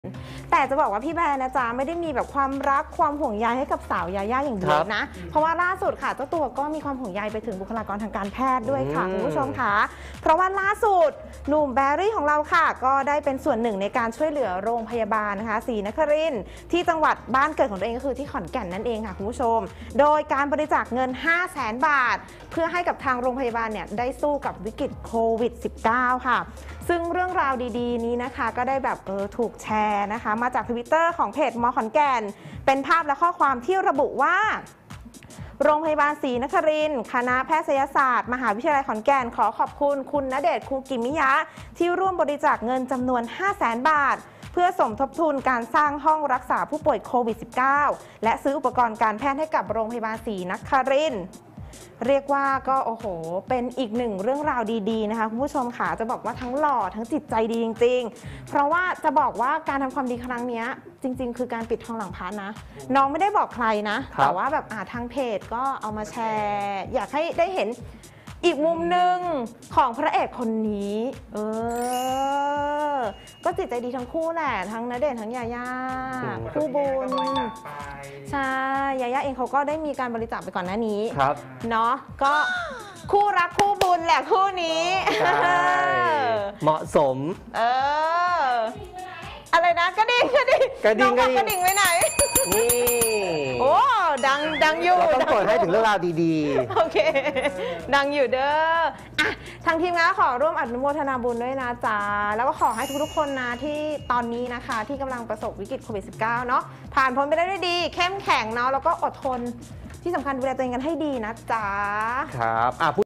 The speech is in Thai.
แต่จะบอกว่าพี่แบร์นะจ๊ะไม่ได้มีแบบความรักความห่วงใยให้กับสาวยาย่าอย่างเดียวนะเพราะว่าล่าสุดค่ะเจ้าตัวก็มีความห่วงใยไปถึงบุคลากรทางการแพทย์ด้วยค่ะคุณผู้ชมค่ะเพราะว่าล่าสุดหนุ่มแบรี่ของเราค่ะก็ได้เป็นส่วนหนึ่งในการช่วยเหลือโรงพยาบาลนะคะศรีนครินทร์ที่จังหวัดบ้านเกิดของตัวเองก็คือที่ขอนแก่นนั่นเองค่ะคุณผู้ชมโดยการบริจาคเงิน 500,000 บาทเพื่อให้กับทางโรงพยาบาลเนี่ยได้สู้กับวิกฤตโควิด -19 ค่ะซึ่งเรื่องราวดีๆนี้นะคะก็ได้แบบถูกแชร์นะคะมาจาก Twitter ของเพจม.ขอนแก่นเป็นภาพและข้อความที่ระบุว่าโรงพยาบาลศรีนครินทร์คณะแพทยศาสตร์มหาวิทยาลัยขอนแก่นขอขอบคุณคุณณเดชน์ คูกิมิยะที่ร่วมบริจาคเงินจำนวน 500,000 บาทเพื่อสมทบทุนการสร้างห้องรักษาผู้ป่วยโควิด -19 และซื้ออุปกรณ์การแพทย์ให้กับโรงพยาบาลศรีนครินทร์เรียกว่าก็โอ้โหเป็นอีกหนึ่งเรื่องราวดีๆนะคะคุณผู้ชมค่ะจะบอกว่าทั้งหล่อทั้งจิตใจดีจริงๆเพราะว่าจะบอกว่าการทำความดีครั้งนี้จริงๆคือการปิดทองหลังพระนะน้องไม่ได้บอกใครนะแต่ว่าแบบทางเพจก็เอามาแชร์อยากให้ได้เห็นอีกมุมหนึ่งของพระเอกคนนี้ก็จิตใจดีทั้งคู่แหละทั้งณเดชน์ทั้งยาย่าคู่บุญใช่ยาย่าเองเขาก็ได้มีการบริจาคไปก่อนหน้านี้เนาะก็คู่รักคู่บุญแหละคู่นี้เหมาะสมอะไรนะกระดิ่งน้องบอกกระดิ่งไว้ไหนนี่โอ้ดังอยู่เราต้องกดให้ถึงเรื่องราวดีๆโอเคดังอยู่เด้อทางทีมงานขอร่วมอนุโมทนาบุญด้วยนะจ๊ะแล้วก็ขอให้ทุกๆคนนะที่ตอนนี้นะคะที่กำลังประสบวิกฤตโควิด -19 เนาะผ่านพ้นไปได้ด้วยดีเข้มแข็งเนาะแล้วก็อดทนที่สำคัญดูแลตัวเองกันให้ดีนะจ๊ะครับ